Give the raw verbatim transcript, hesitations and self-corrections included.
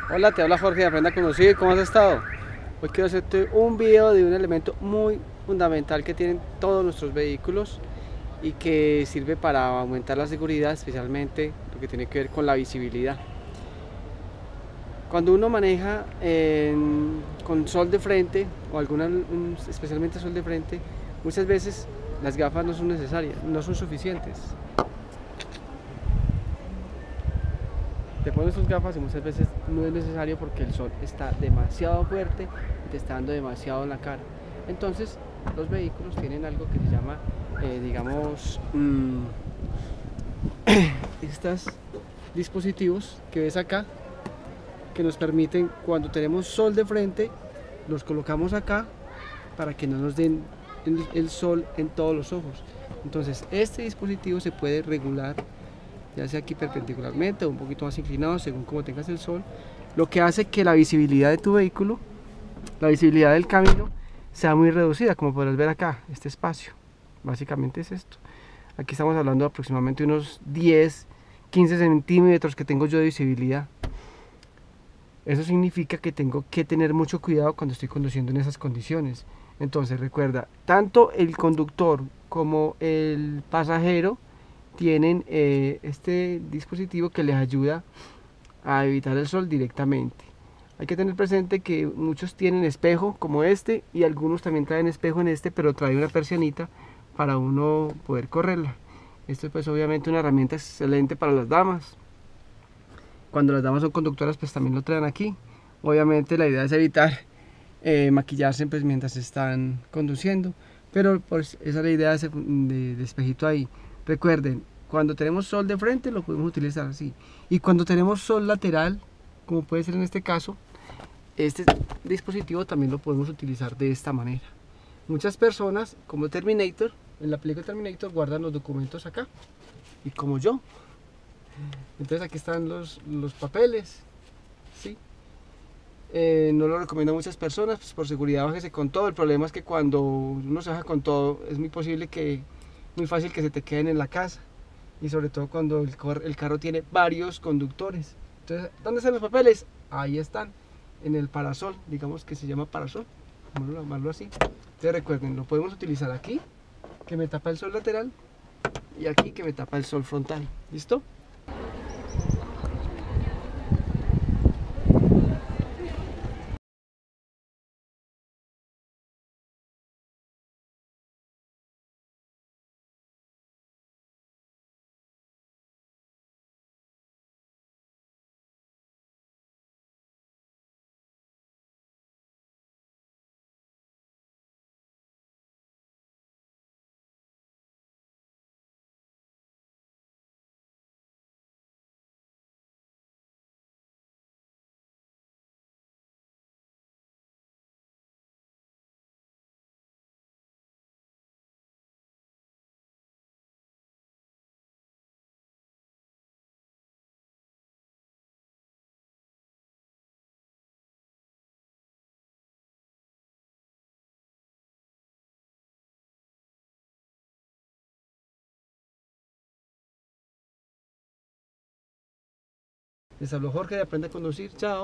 Hola, te habla Jorge de Aprenda a Conducir, ¿cómo has estado? Hoy quiero hacerte un video de un elemento muy fundamental que tienen todos nuestros vehículos y que sirve para aumentar la seguridad, especialmente lo que tiene que ver con la visibilidad. Cuando uno maneja en- con sol de frente, o alguna, especialmente sol de frente, muchas veces las gafas no son necesarias, no son suficientes. Te pones tus gafas y muchas veces no es necesario porque el sol está demasiado fuerte y te está dando demasiado en la cara. Entonces, los vehículos tienen algo que se llama, eh, digamos, mmm, estos dispositivos que ves acá, que nos permiten, cuando tenemos sol de frente, los colocamos acá para que no nos den el, el sol en todos los ojos. Entonces, este dispositivo se puede regular, ya sea aquí perpendicularmente o un poquito más inclinado según como tengas el sol, lo que hace que la visibilidad de tu vehículo, la visibilidad del camino, sea muy reducida, como podrás ver acá, este espacio. Básicamente es esto. Aquí estamos hablando de aproximadamente unos diez, quince centímetros que tengo yo de visibilidad. Eso significa que tengo que tener mucho cuidado cuando estoy conduciendo en esas condiciones. Entonces recuerda, tanto el conductor como el pasajero tienen eh, este dispositivo que les ayuda a evitar el sol directamente. Hay que tener presente que muchos tienen espejo como este y algunos también traen espejo en este, pero trae una persianita para uno poder correrla. Esto es pues obviamente una herramienta excelente para las damas. Cuando las damas son conductoras pues también lo traen aquí. Obviamente la idea es evitar eh, maquillarse pues mientras están conduciendo, pero pues esa es la idea de, de, de espejito ahí. Recuerden, cuando tenemos sol de frente lo podemos utilizar así, y cuando tenemos sol lateral, como puede ser en este caso, este dispositivo también lo podemos utilizar de esta manera. Muchas personas, como Terminator, en la película Terminator, guardan los documentos acá, y como yo, entonces aquí están los, los papeles, ¿sí? Eh, no lo recomiendo a muchas personas, pues por seguridad bájese con todo. El problema es que cuando uno se baja con todo es muy posible que, muy fácil que se te queden en la casa, y sobre todo cuando el, el carro tiene varios conductores. Entonces, ¿dónde están los papeles? Ahí están, en el parasol, digamos que se llama parasol, vamos a llamarlo así. Entonces recuerden, lo podemos utilizar aquí, que me tapa el sol lateral, y aquí que me tapa el sol frontal. ¿Listo? Les habló Jorge de Aprende a Conducir. Chao.